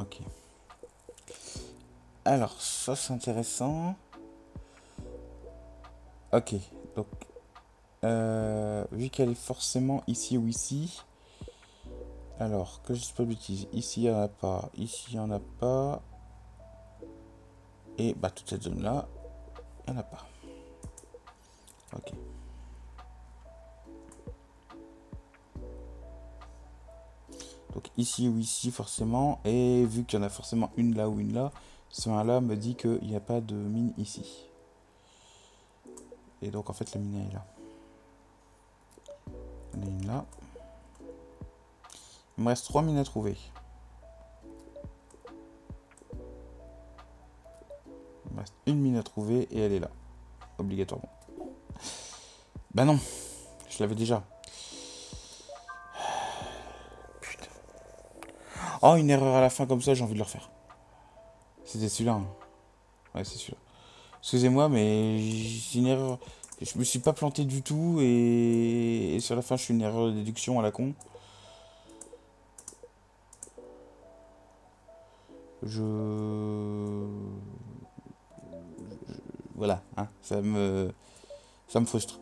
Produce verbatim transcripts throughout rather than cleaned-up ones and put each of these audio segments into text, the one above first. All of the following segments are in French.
Ok. Alors, ça c'est intéressant. Ok, donc, euh, vu qu'elle est forcément ici ou ici, alors, que je ne pas de bêtises, ici il n'y en a pas, ici il n'y en a pas, et bah toute cette zone-là, il n'y en a pas. Ok. Donc ici ou ici forcément, et vu qu'il y en a forcément une là ou une là, ce un-là me dit qu'il n'y a pas de mine ici. Et donc en fait la mine est là. Il y en a une là. Il me reste trois mines à trouver. Il me reste une mine à trouver et elle est là. Obligatoirement. Bah non, je l'avais déjà. Putain. Oh, une erreur à la fin comme ça, j'ai envie de le refaire. C'était celui-là. Hein. Ouais, c'est celui-là. Excusez-moi, mais c'est une erreur. Je me suis pas planté du tout et... et sur la fin, je suis une erreur de déduction à la con. Je... Voilà, hein, ça me... Ça me frustre.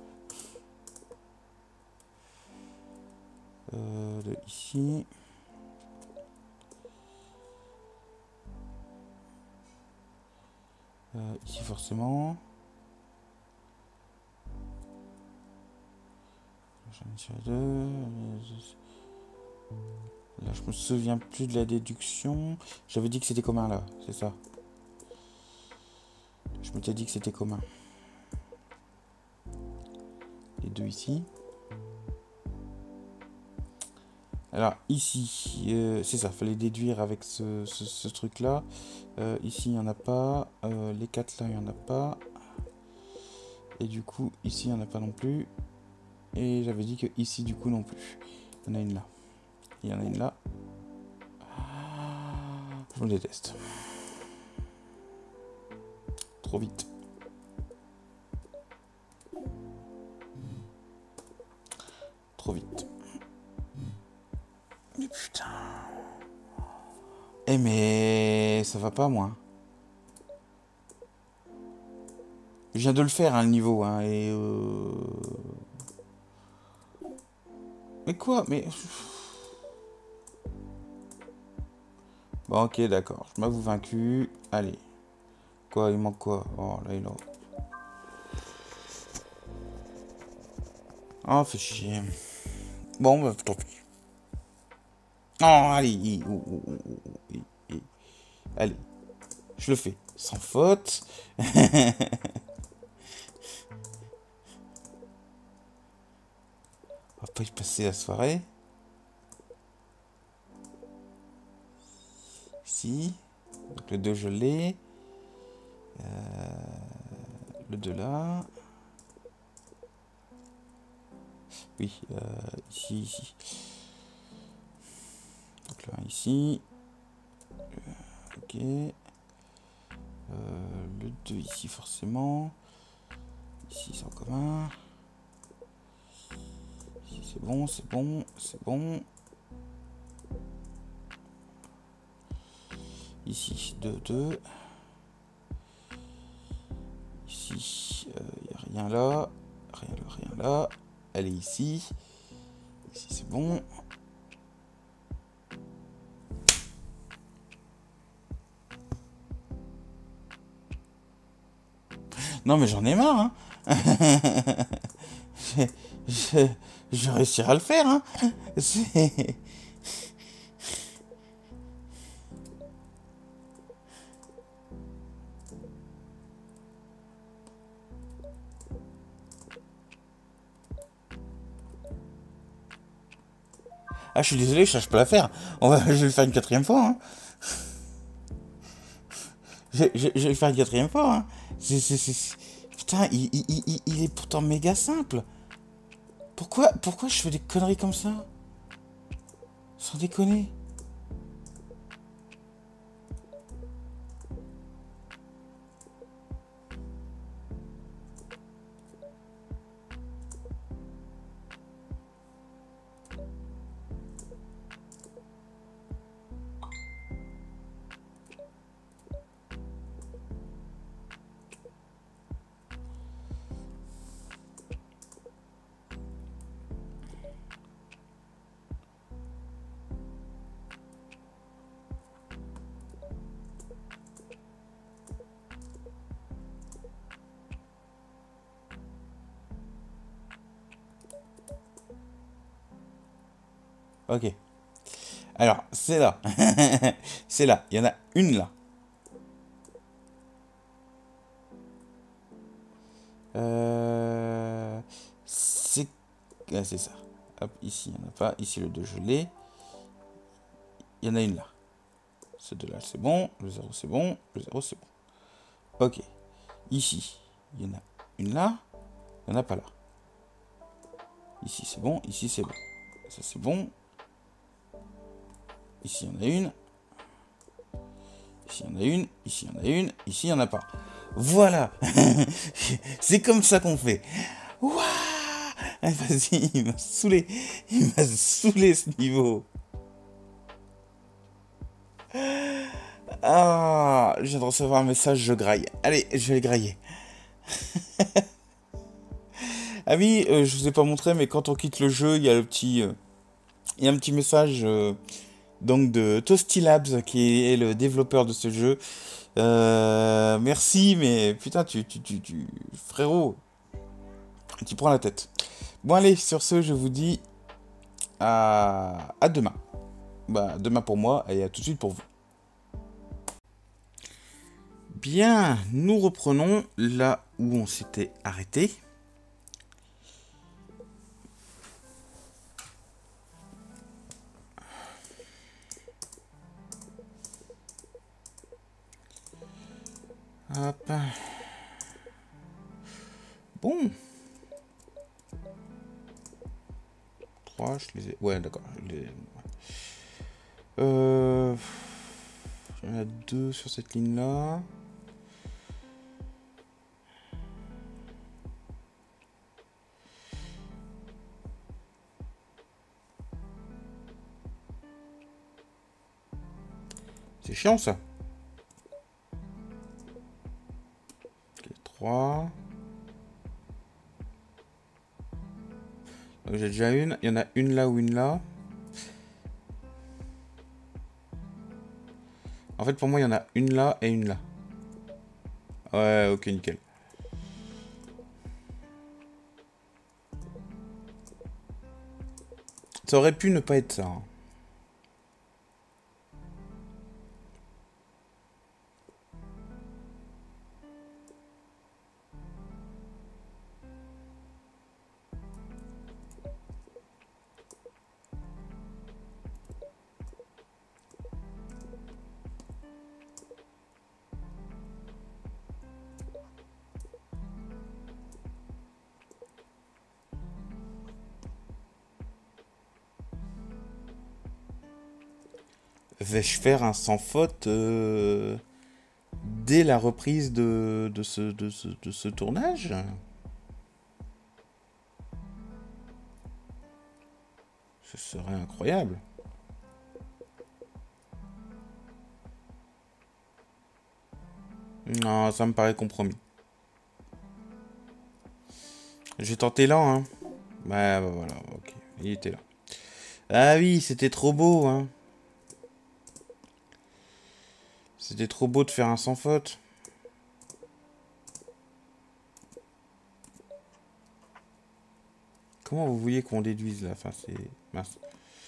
Euh, de ici. Euh, ici forcément. J'en ai sur deux. Là, je me souviens plus de la déduction. J'avais dit que c'était commun là, c'est ça. Je m'étais dit que c'était commun. Les deux ici. Alors ici, euh, c'est ça, fallait déduire avec ce, ce, ce truc là. Euh, ici, il n'y en a pas. Euh, les quatre là, il n'y en a pas. Et du coup, ici, il n'y en a pas non plus. Et j'avais dit que ici, du coup, non plus. Il y en a une là. Il y en a une là. Je me déteste. Trop vite. Trop vite. Mais putain. Eh mais ça va pas moi. Je viens de le faire hein, le niveau hein, et euh... Mais quoi? Mais bon ok d'accord, je m'avoue vaincu. Allez. Quoi, il manque quoi? Oh là il a. Oh fait chier. Bon bah tant pis. Oh allez, allez, je le fais sans faute. On va pas y passer la soirée. Ici. Donc le deux je l'ai. Euh, le deux là. Oui, euh, ici, ici. Donc le un ici. Euh, ok. Euh, le deux ici forcément. Ici c'est en commun. Ici c'est bon, c'est bon, c'est bon. Ici deux, deux. Ici, il euh, n'y a rien là. Rien là, rien là. Elle est ici. Ici c'est bon. Non mais j'en ai marre hein. je, je, je réussirai à le faire hein. C'est... Ah je suis désolé, je cherche pas à la faire. On va, je vais le faire une quatrième fois hein. Je, je, je vais le faire une quatrième fois hein. C'est, c'est, c'est... Putain, il, il, il, il est pourtant méga simple. Pourquoi, pourquoi je fais des conneries comme ça? Sans déconner. Ok. Alors, c'est là. C'est là. Il y en a une là. Euh... C'est... Ah, c'est ça. Hop, ici, il n'y en a pas. Ici, le deux, je l'ai. Il y en a une là. Ce deux là, c'est bon. Le zéro, c'est bon. Le zéro, c'est bon. Ok. Ici, il y en a une là. Il n'y en a pas là. Ici, c'est bon. Ici, c'est bon. Ça, c'est bon. Ici, il y en a une. Ici, il y en a une. Ici, il y en a une. Ici, il n'y en a pas. Voilà. C'est comme ça qu'on fait. Waouh. Vas-y, il m'a saoulé. Il m'a saoulé ce niveau. Ah, je viens de recevoir un message, je graille. Allez, je vais le grailler. Ah oui, euh, je vous ai pas montré, mais quand on quitte le jeu, il y a le petit, euh, il y a un petit message euh, donc de Toasty Labs qui est le développeur de ce jeu. Euh, merci, mais putain, tu, tu, tu, tu, frérot, tu prends la tête. Bon allez, sur ce, je vous dis à, à demain. Bah, demain pour moi et à tout de suite pour vous. Bien, nous reprenons là où on s'était arrêté. Hop. Bon. trois, je les ai... Ouais, d'accord. Les... Euh... Il y en a deux sur cette ligne-là. C'est chiant, ça. Ok, trois. Donc j'ai déjà une. Il y en a une là ou une là. En fait, pour moi, il y en a une là et une là. Ouais, ok, nickel. Ça aurait pu ne pas être ça. Hein. Vais-je faire un sans faute euh, dès la reprise de, de, ce, de, ce, de ce tournage? Ce serait incroyable. Non, ça me paraît compromis. J'ai tenté là, hein. Ouais, bah voilà, ok. Il était là. Ah oui, c'était trop beau, hein. C'était trop beau de faire un sans faute. Comment vous vouliez qu'on déduise là? Enfin, c'est... Mince.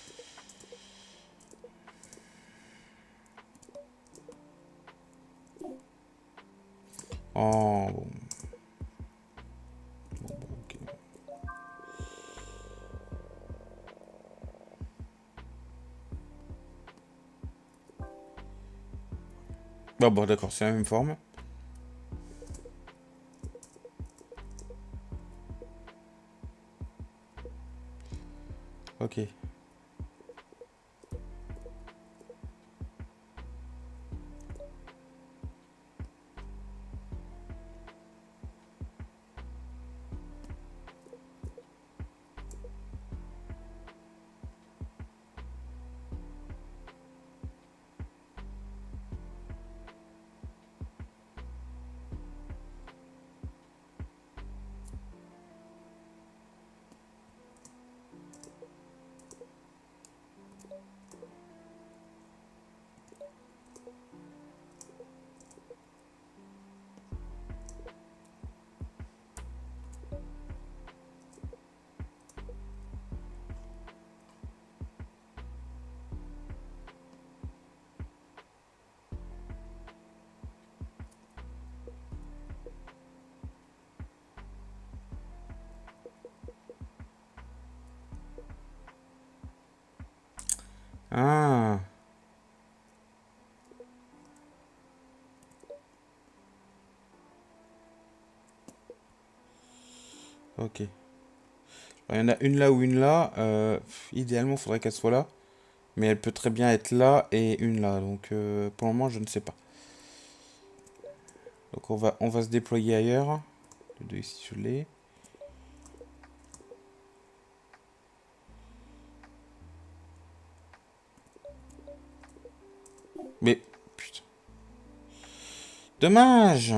Oh, bon. Bon, bon, ok. Bon, bon, d'accord, c'est la même forme. Ok. Ok. Il y en a une là ou une là. Euh, idéalement, il faudrait qu'elle soit là. Mais elle peut très bien être là et une là. Donc euh, pour le moment, je ne sais pas. Donc on va, on va se déployer ailleurs. Le deux ici, je l'ai. Mais, putain. Dommage.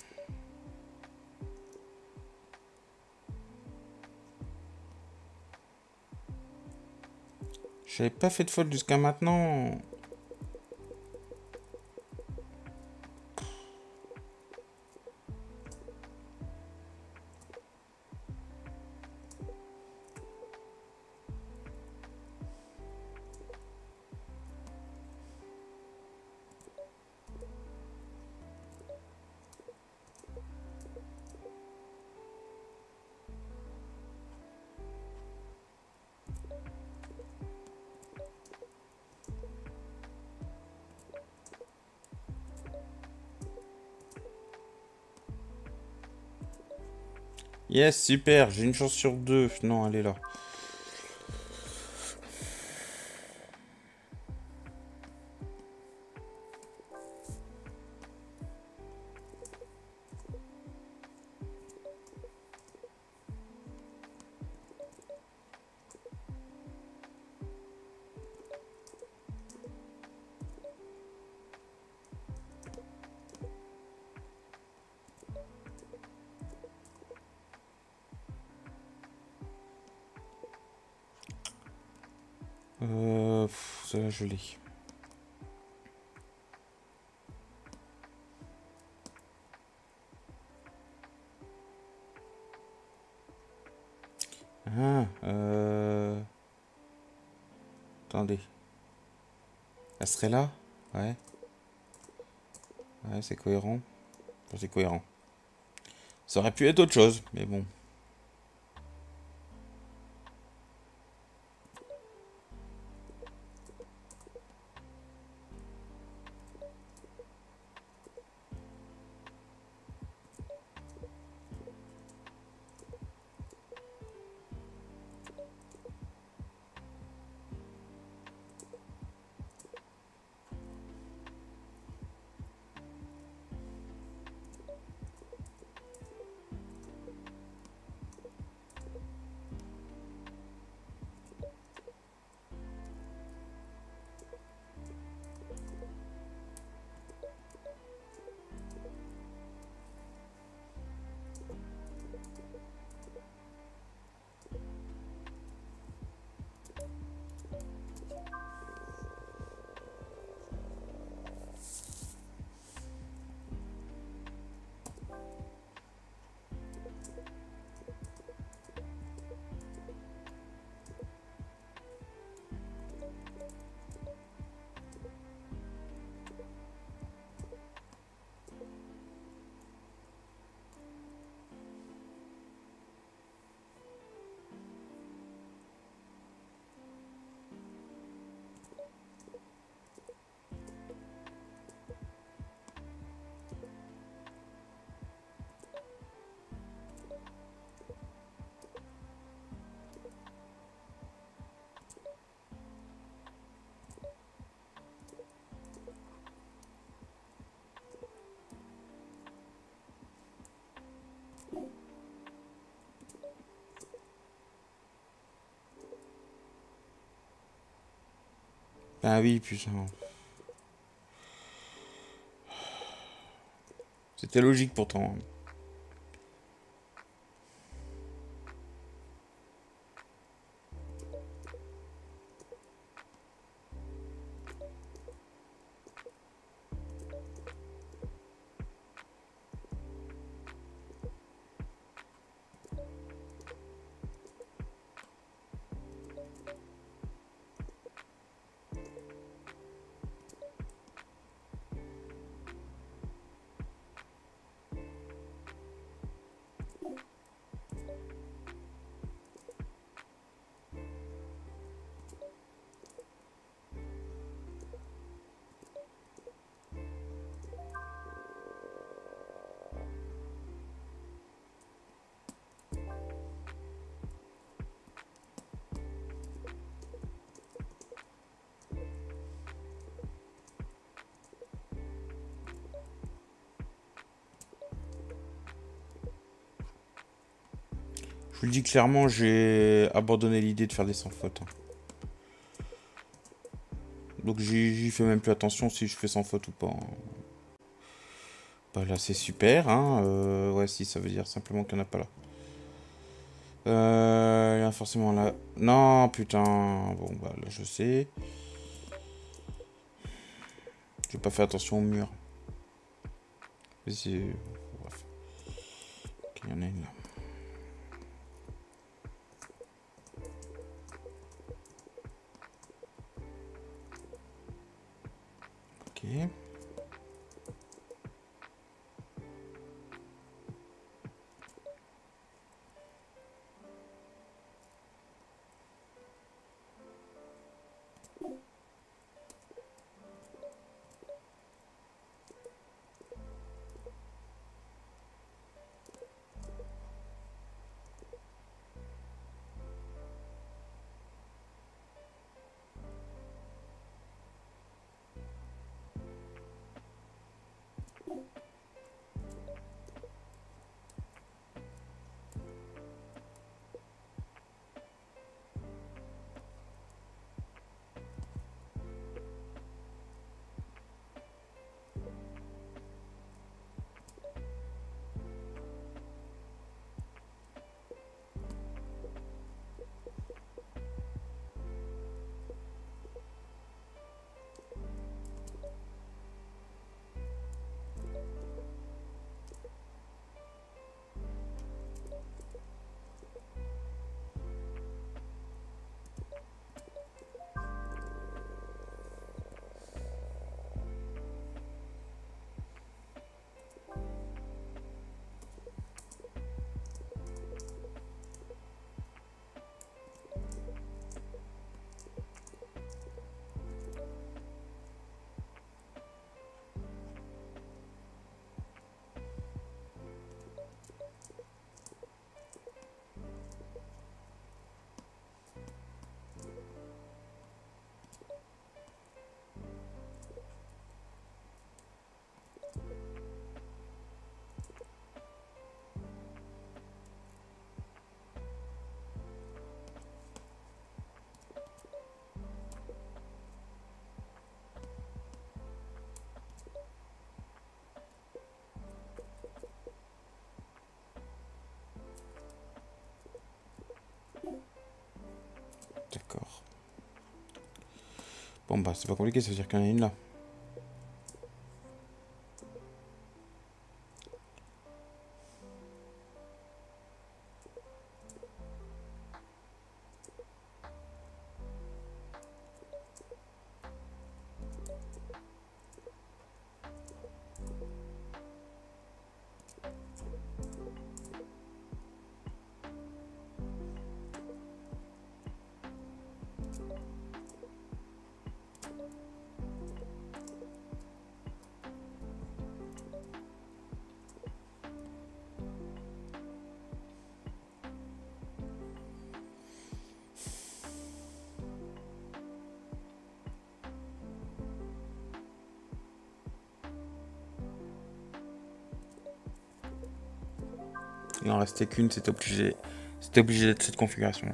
J'avais pas fait de faute jusqu'à maintenant. Yes, super. J'ai une chance sur deux. Non, elle est là. Euh, pff, celle-là, je l'ai. Ah, euh... Attendez. Elle serait là? Ouais. Ouais, c'est cohérent. Enfin, c'est cohérent. Ça aurait pu être autre chose, mais bon. Ah oui, putain. C'était logique pourtant. Je vous le dis clairement, j'ai abandonné l'idée de faire des sans faute. Donc j'y fais même plus attention si je fais sans faute ou pas. Bah là c'est super, hein. Euh, ouais, si, ça veut dire simplement qu'il n'y en a pas là. Euh, il y a forcément là. Non, putain. Bon, bah là je sais. J'ai pas fait attention au mur. C'est... Bref. Ok, il y en a une là. Ok. D'accord. Bon bah c'est pas compliqué, ça veut dire qu'il y en a une là. Il en restait qu'une, c'était obligé, c'était obligé d'être cette configuration là.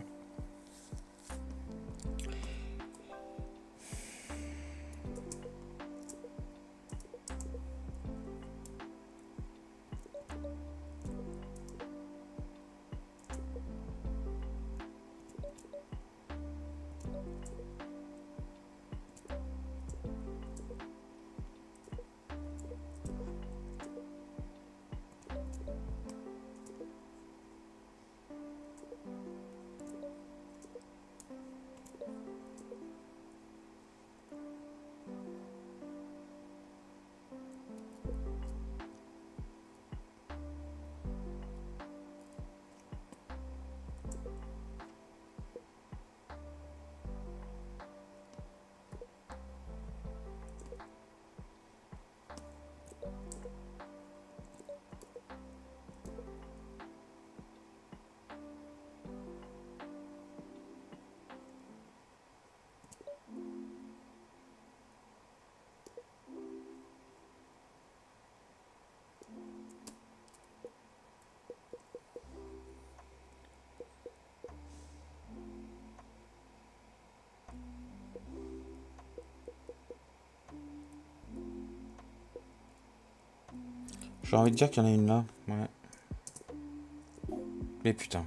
J'ai envie de dire qu'il y en a une là. Ouais. Mais putain.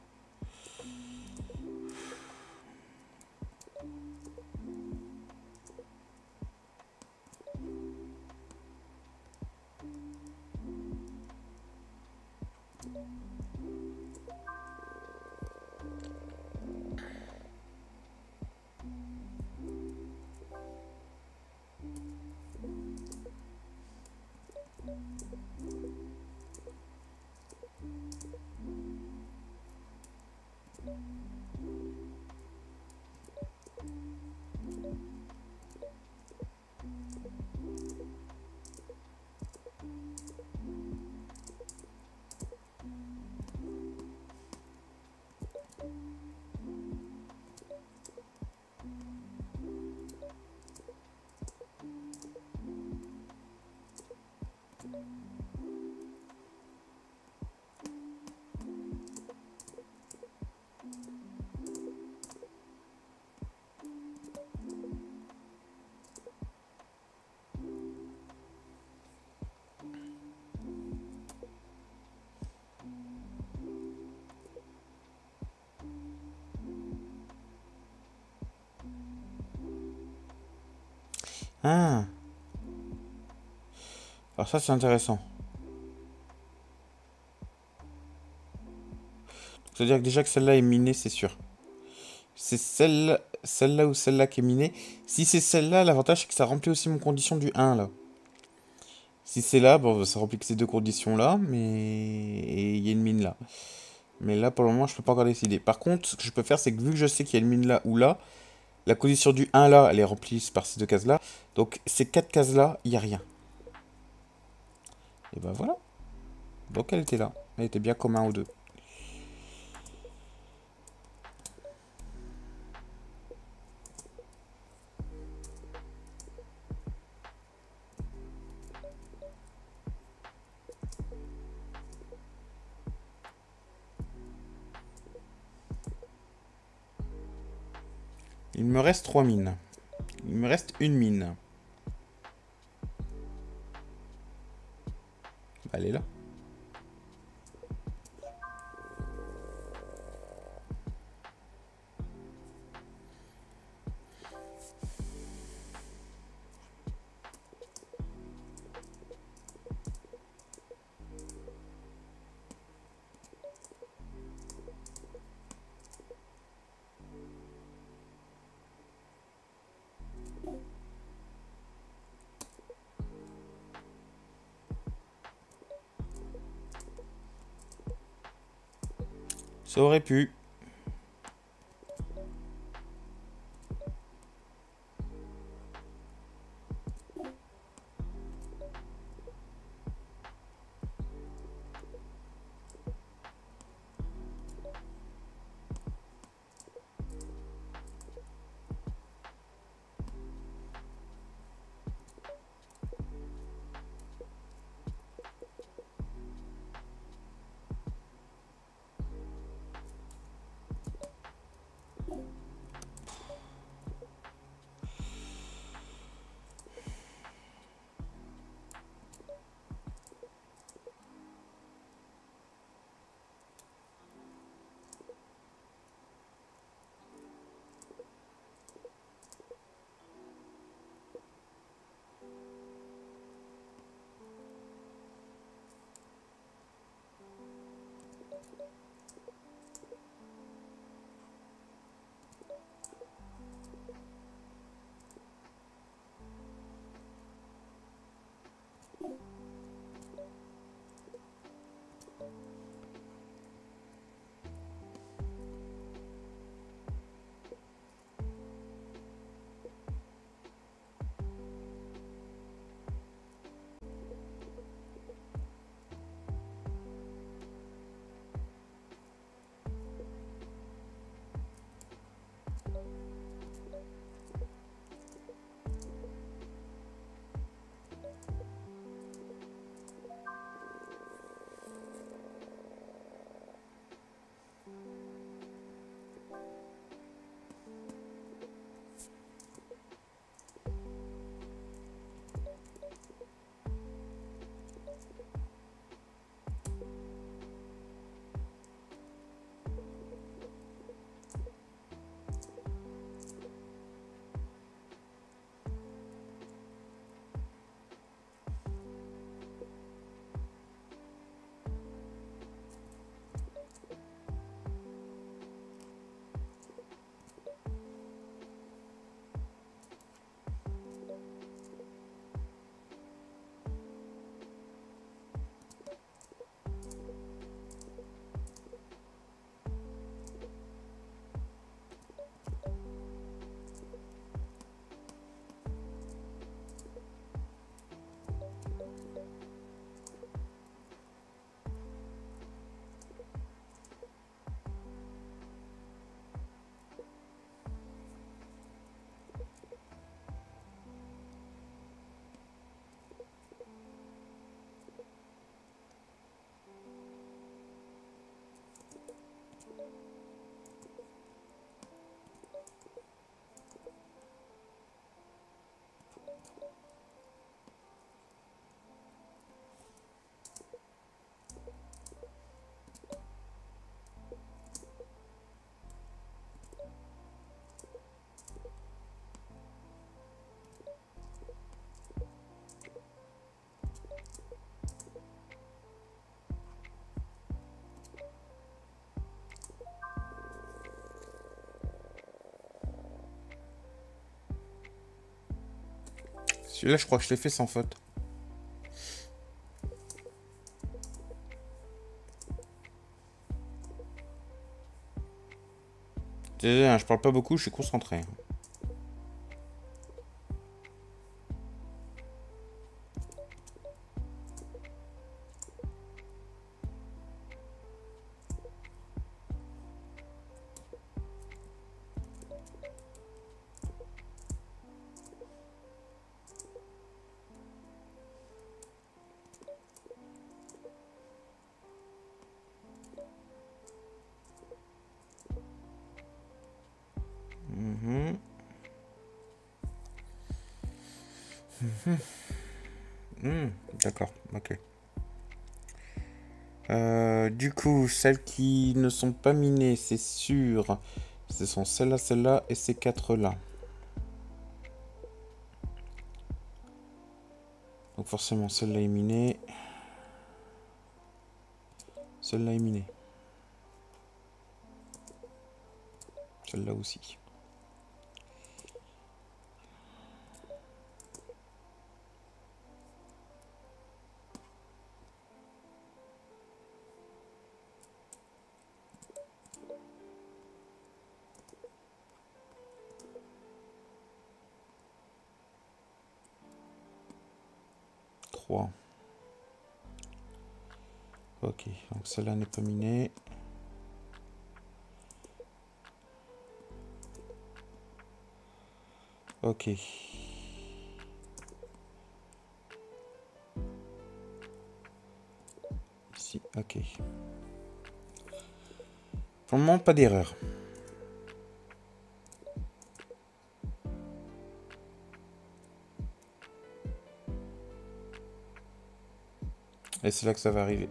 Ah. Alors ça c'est intéressant. C'est-à-dire que déjà que celle-là est minée, c'est sûr. C'est celle, celle-là ou celle-là qui est minée. Si c'est celle-là, l'avantage c'est que ça remplit aussi mon condition du un là. Si c'est là, bon, ça remplit que ces deux conditions-là, mais et il y a une mine là. Mais là, pour le moment, je peux pas encore décider. Par contre, ce que je peux faire, c'est que vu que je sais qu'il y a une mine là ou là, la condition du un là, elle est remplie par ces deux cases-là. Donc, ces quatre cases-là, il n'y a rien. Et ben voilà. Donc, elle était là. Elle était bien comme un ou deux. Il me reste trois mines. Il me reste une mine. Bah, elle est là. Ça aurait pu. Celui-là, je crois que je l'ai fait sans faute. Désolé, hein, je parle pas beaucoup, je suis concentré. Mhm. Mhm. Mhm. D'accord, ok. Euh, du coup, celles qui ne sont pas minées, c'est sûr. Ce sont celle-là, celle-là et ces quatre-là. Donc forcément, celle-là est minée. Celle-là est minée. Celle-là aussi. trois. Ok, donc celle-là n'est pas minée. Ok. Ici, ok. Pour le moment, pas d'erreur. Et c'est là que ça va arriver.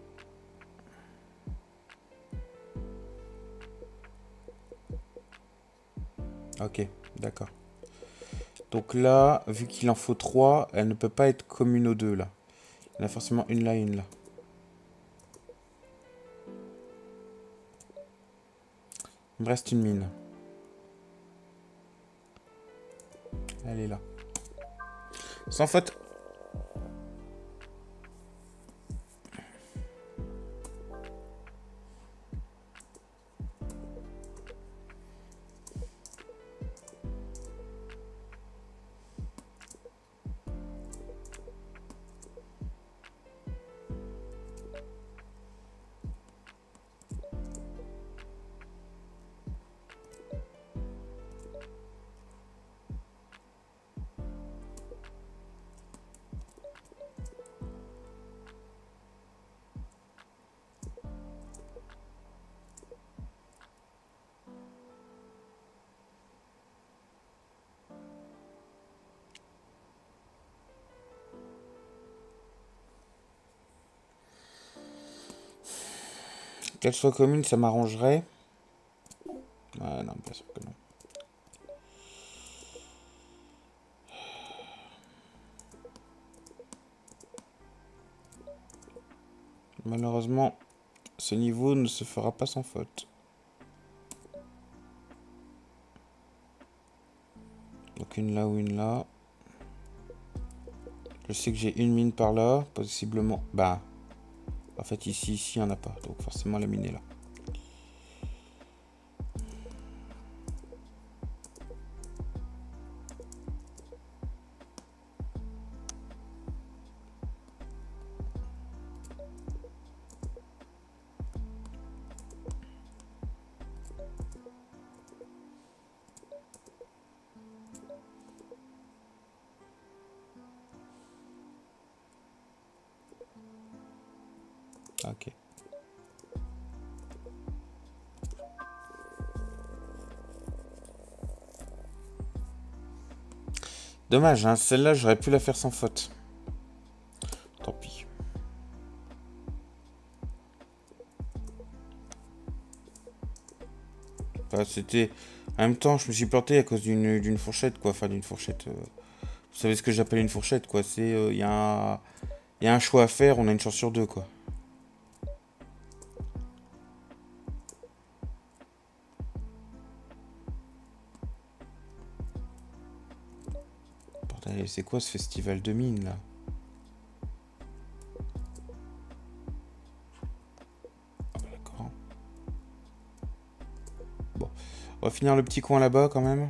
Ok, d'accord. Donc là, vu qu'il en faut trois, elle ne peut pas être commune aux deux là. Il y en a forcément une là et une là. Il me reste une mine. Elle est là. Sans faute. Qu'elle soit commune, ça m'arrangerait. Ah non, bien sûr que non. Malheureusement, ce niveau ne se fera pas sans faute. Donc une là ou une là. Je sais que j'ai une mine par là, possiblement. Bah, en fait ici, ici, il n'y en a pas. Donc forcément la mine est là. Ok. Dommage, hein, celle-là, j'aurais pu la faire sans faute. Tant pis. Enfin, c'était... En même temps, je me suis planté à cause d'une d'une fourchette, quoi. Enfin, d'une fourchette... euh, Vous savez ce que j'appelle une fourchette, quoi. C'est... Il euh, y, y a un choix à faire, on a une chance sur deux, quoi. Bordel. Et c'est quoi ce festival de mines là? Ah, bah, d'accord. Bon, on va finir le petit coin là-bas quand même.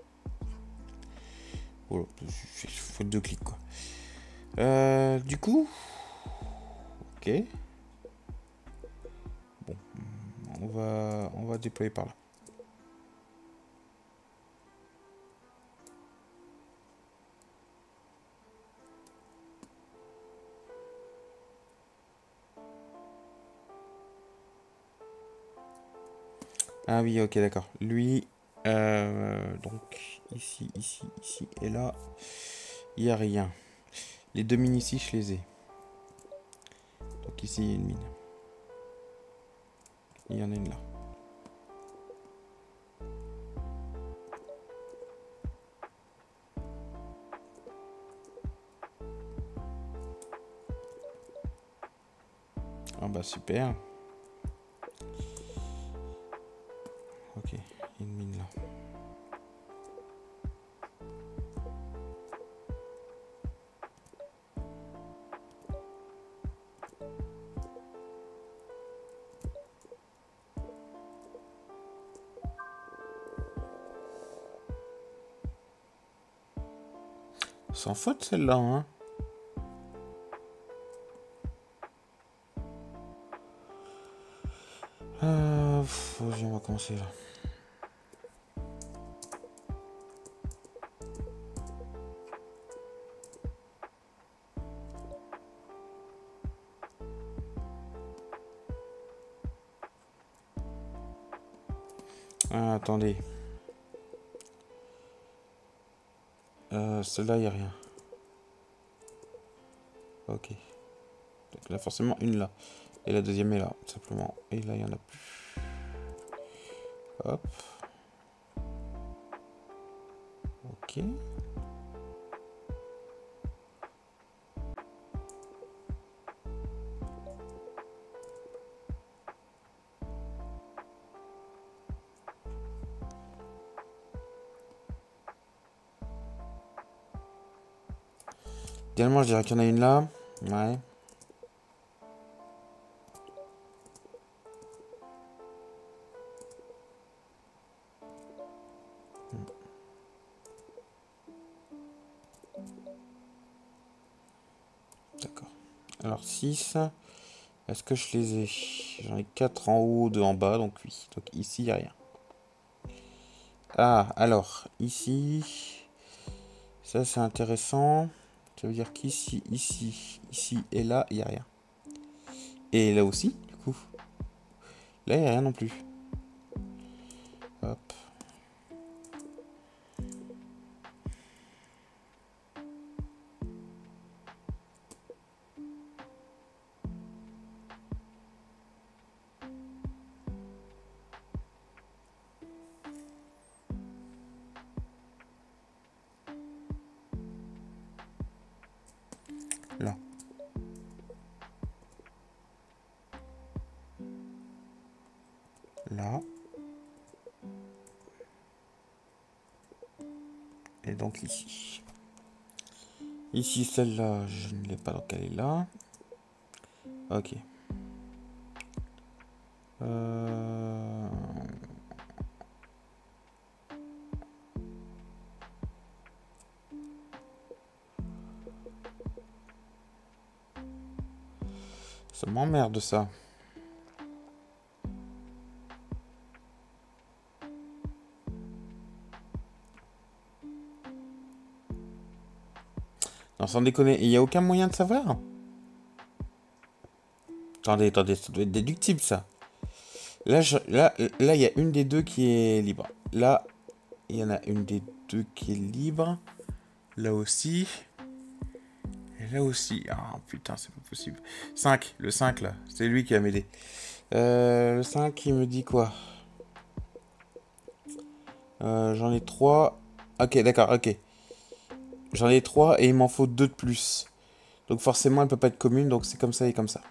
Oh, faute de clic quoi. Euh, du coup, ok. Bon, on va, on va déployer par là. Ah oui, ok, d'accord. Lui, euh, donc ici, ici, ici et là, il n'y a rien. Les deux mines ici, je les ai. Donc ici, il y a une mine. Il y en a une là. Ah bah super. Ok, il y a une mine là. Sans faute celle-là, hein. Euh, pff, vas-y, on va commencer là. Ah, attendez. Euh, celle-là, il n'y a rien. Ok. Donc là, forcément, une là. Et la deuxième est là, simplement. Et là, il n'y en a plus. Hop. Ok. Idéalement, je dirais qu'il y en a une là. Ouais. D'accord. Alors, six. Est-ce que je les ai? J'en ai quatre en haut, deux en bas, donc oui. Donc ici, il n'y a rien. Ah, alors, ici... Ça, c'est intéressant. Ça veut dire qu'ici, ici, ici et là, il n'y a rien. Et là aussi, du coup. Là, il n'y a rien non plus. Hop. Là. Là. Et donc ici. Ici, celle-là, je ne l'ai pas, donc elle est là. Ok. Euh... Ça m'emmerde ça. Non, sans déconner, il n'y a aucun moyen de savoir? Attendez, attendez, ça doit être déductible ça. Là, je, là, là, il y a une des deux qui est libre. Là, il y en a une des deux qui est libre. Là aussi. Et là aussi. Ah putain, c'est pas possible. cinq, le cinq là. C'est lui qui va m'aider. Euh, le cinq, il me dit quoi? euh, J'en ai trois. Ok, d'accord, ok. J'en ai trois et il m'en faut deux de plus. Donc forcément, elle peut pas être commune, donc c'est comme ça et comme ça.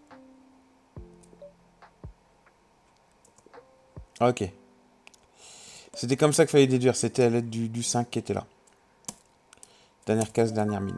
Ok. C'était comme ça qu'il fallait déduire. C'était à l'aide du, du cinq qui était là. Dernière case, dernière mine.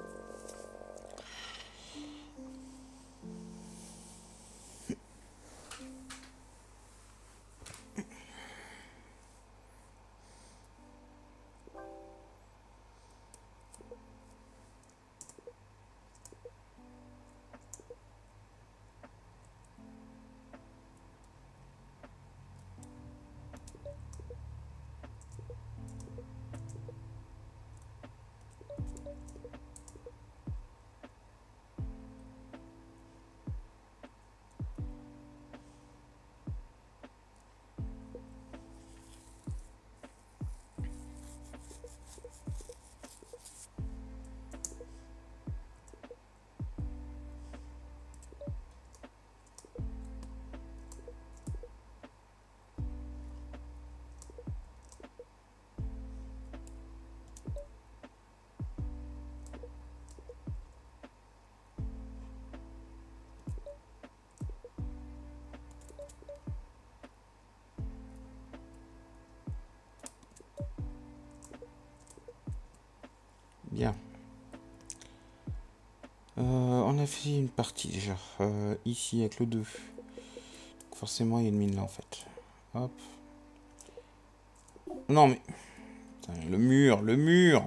Bien. Euh, on a fait une partie déjà. Euh, ici avec le deux. Donc forcément il y a une mine là en fait. Hop. Non mais... Putain, le mur, le mur.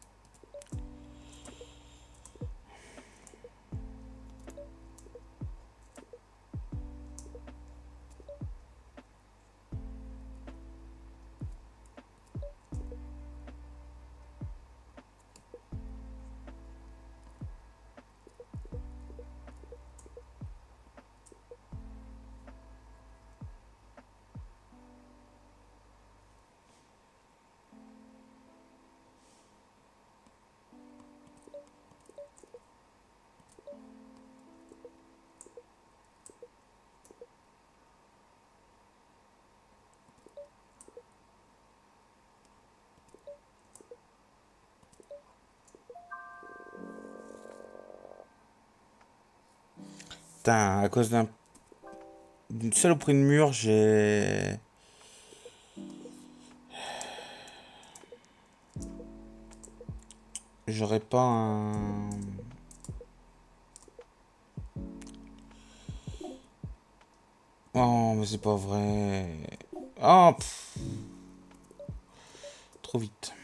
Putain, à cause d'un... d'une saloperie de mur, j'ai... J'aurais pas un... Oh, mais c'est pas vrai. Oh, pff. Trop vite.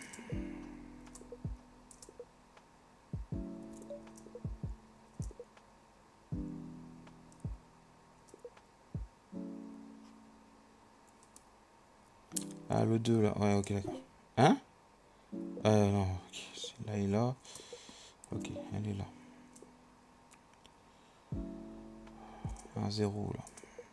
Ah, le deux là. Ouais, ok, d'accord. Hein? Euh, non, ok. Là et là. Ok, elle est là. Un zéro là.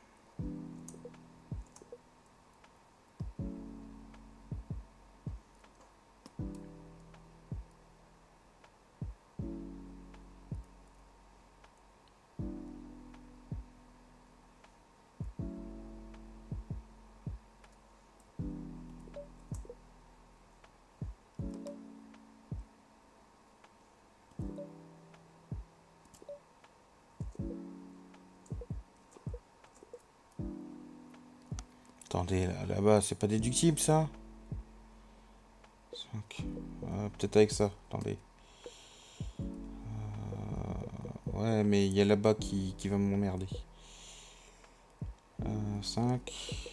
Attendez, là, là-bas, c'est pas déductible ça? cinq. Euh, peut-être avec ça, attendez. Euh, ouais, mais il y a là-bas qui, qui va m'emmerder. Euh, cinq.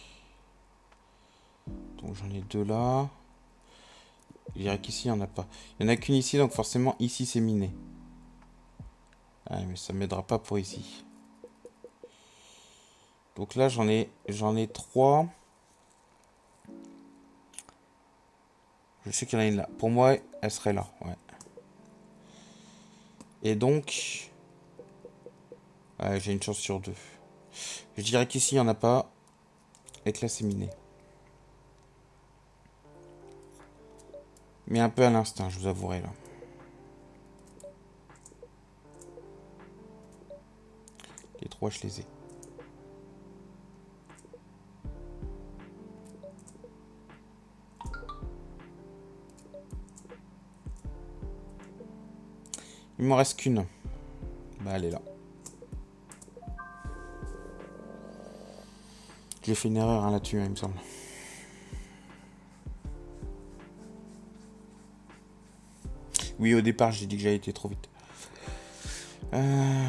Donc j'en ai deux là. Je dirais qu'ici, il n'y en a pas. Il n'y en a qu'une ici, donc forcément, ici, c'est miné. Ah, mais ça m'aidera pas pour ici. Donc là, j'en ai, j'en ai trois. Je sais qu'il y en a une là. Pour moi, elle serait là, ouais. Et donc... Ouais, j'ai une chance sur deux. Je dirais qu'ici, il n'y en a pas. Et que là, c'est miné. Mais un peu à l'instinct, je vous avouerai, là. Les trois, je les ai. Il m'en reste qu'une. Bah, elle est là. J'ai fait une erreur hein, là-dessus, hein, il me semble. Oui, au départ, j'ai dit que j'avais été trop vite. Euh...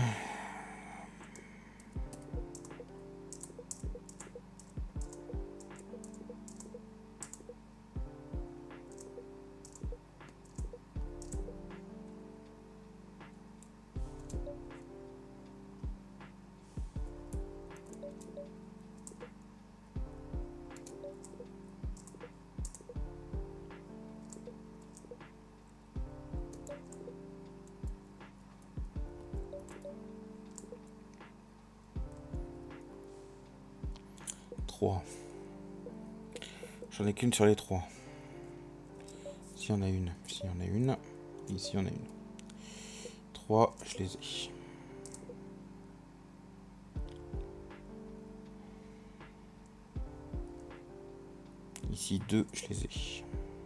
trois. J'en ai qu'une sur les trois. Ici, on a une. Ici, on a une. Ici, on a une. trois, je les ai. Ici, deux, je les ai.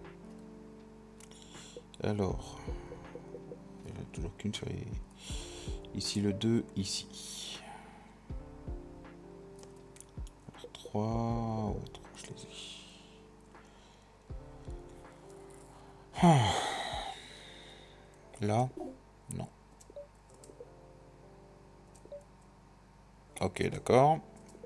Alors, il n'y en a toujours qu'une sur les... Ici, le deux, ici. Alors, trois, ouais, trois, je les ai. Ah. Là, non. Ok, d'accord.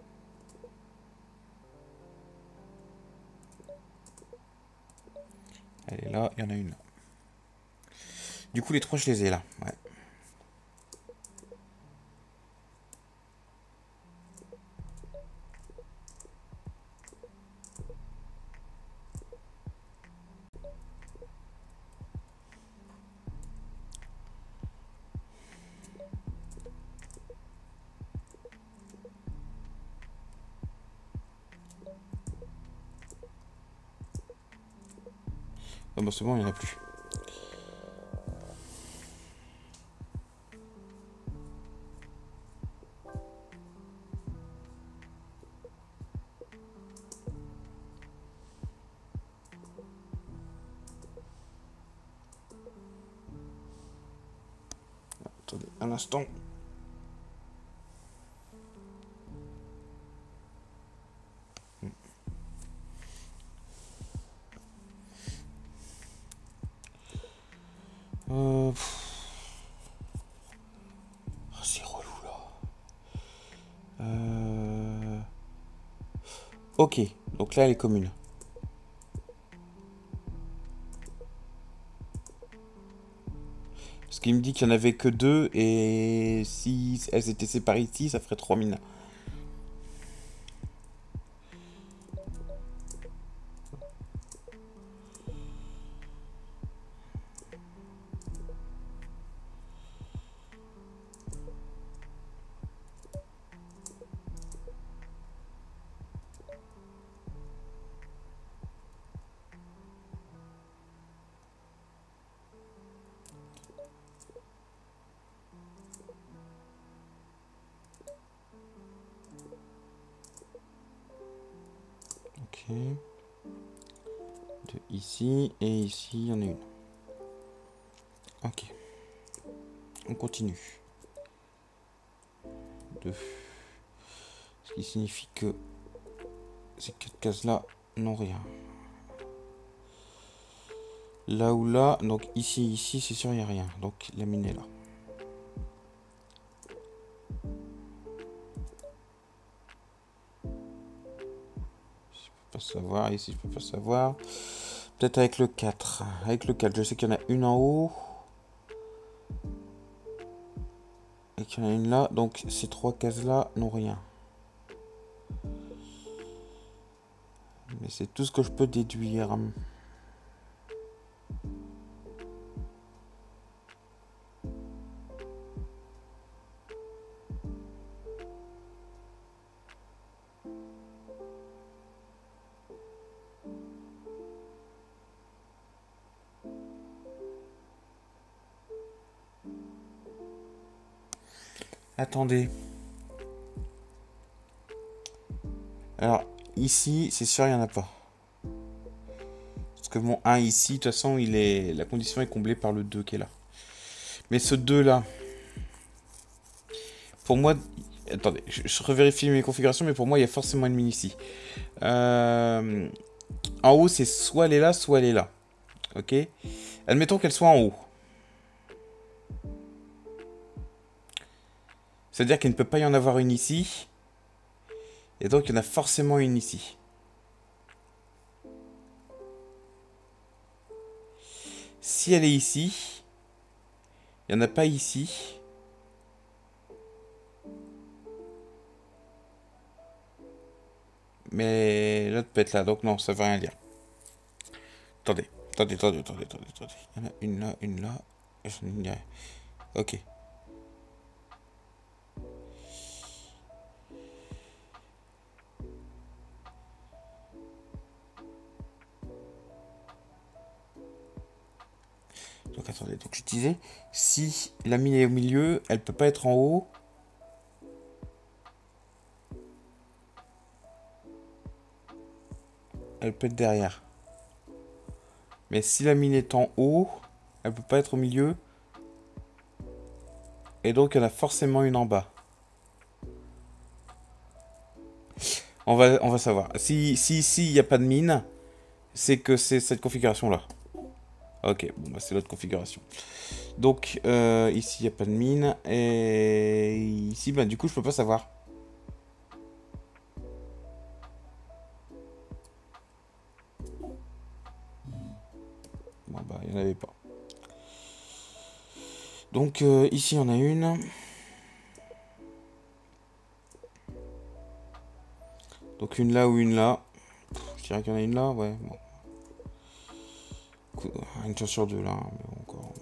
Elle est là, il y en a une là. Du coup, les trois, je les ai là. Ouais. Ah bah c'est bon, il n'y en a plus. Attendez un instant. Euh... Oh, c'est relou là. Euh... Ok, donc là elle est commune. Parce qu'il me dit qu'il n'y en avait que deux et si elles étaient séparées ici, ça ferait trois mines. Ok. De ici et ici, il y en a une. Ok. On continue. Deux. Ce qui signifie que ces quatre cases-là n'ont rien. Là ou là, donc ici, ici, c'est sûr, il n'y a rien. Donc la mine est là. Ici, je peux pas savoir. Ici, je peux pas savoir. Peut-être avec le quatre. Avec le quatre, je sais qu'il y en a une en haut. Et qu'il y en a une là. Donc ces trois cases-là n'ont rien. Mais c'est tout ce que je peux déduire. Attendez. Alors, ici, c'est sûr, il n'y en a pas. Parce que mon un ici, de toute façon, il est... la condition est comblée par le deux qui est là. Mais ce deux là, pour moi... Attendez, je, je revérifie mes configurations, mais pour moi, il y a forcément une mine ici. Euh... En haut, c'est soit elle est là, soit elle est là. Ok. Admettons qu'elle soit en haut. C'est-à-dire qu'il ne peut pas y en avoir une ici. Et donc, il y en a forcément une ici. Si elle est ici, il n'y en a pas ici. Mais l'autre peut être là, donc non, ça veut rien dire. Attendez, attendez, attendez, attendez, attendez, attendez. Il y en a une là, une là. Et j'en ai une là. Ok. Donc attendez, donc je disais, si la mine est au milieu, elle peut pas être en haut. Elle peut être derrière. Mais si la mine est en haut, elle peut pas être au milieu. Et donc, il y en a forcément une en bas. On va, on va savoir. Si, si, si, il n'y a pas de mine, c'est que c'est cette configuration-là. Ok, bon, bah, c'est l'autre configuration. Donc, euh, ici, il n'y a pas de mine. Et ici, bah, du coup, je peux pas savoir. Bon, bah, il n'y en avait pas. Donc, euh, ici, il y en a une. Donc, une là ou une là. Je dirais qu'il y en a une là, ouais. Bon. Une chance sur deux là, mais bon, encore.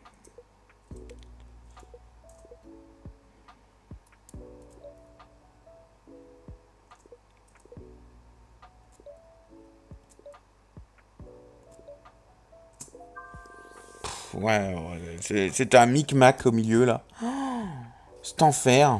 Ouais, ouais c'est un micmac au milieu là. C'est enfer.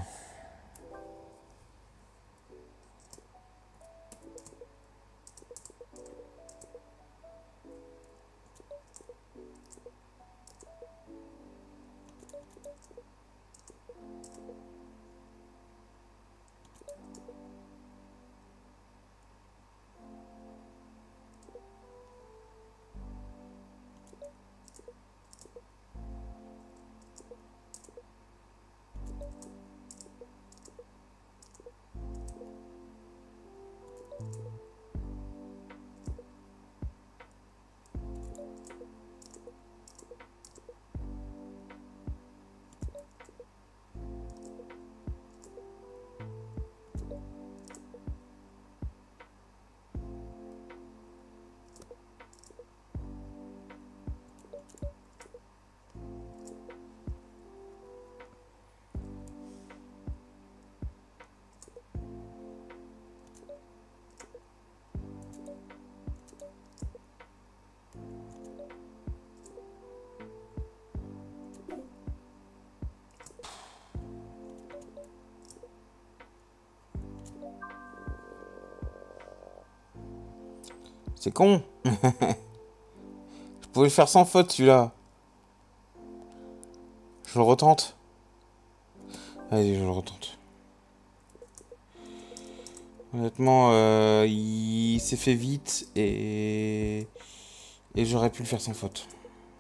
C'est con. Je pouvais le faire sans faute celui-là. Je le retente. Allez, je le retente. Honnêtement, euh, il s'est fait vite et... Et j'aurais pu le faire sans faute.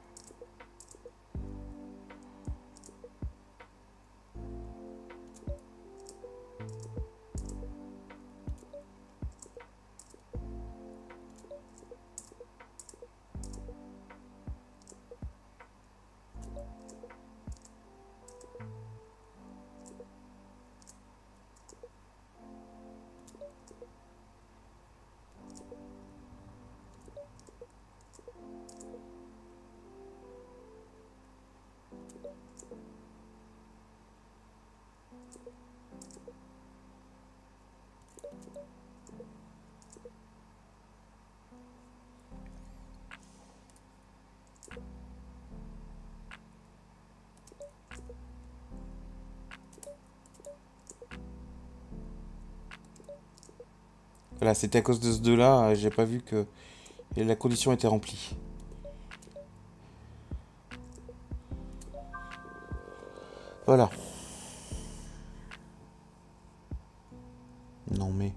Voilà, c'était à cause de ce deux-là, j'ai pas vu que la condition était remplie. Voilà. Non mais...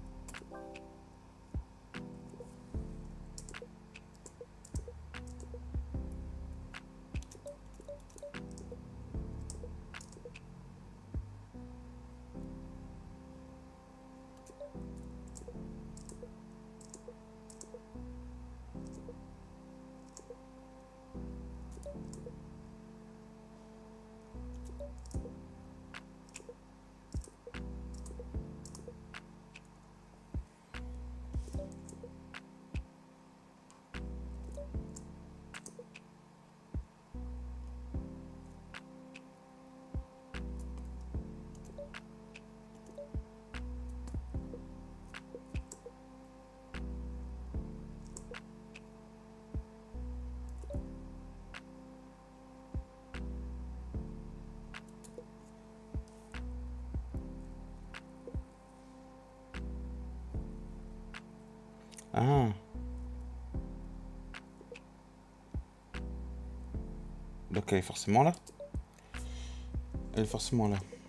Ah. Donc elle est forcément là. Elle est forcément là.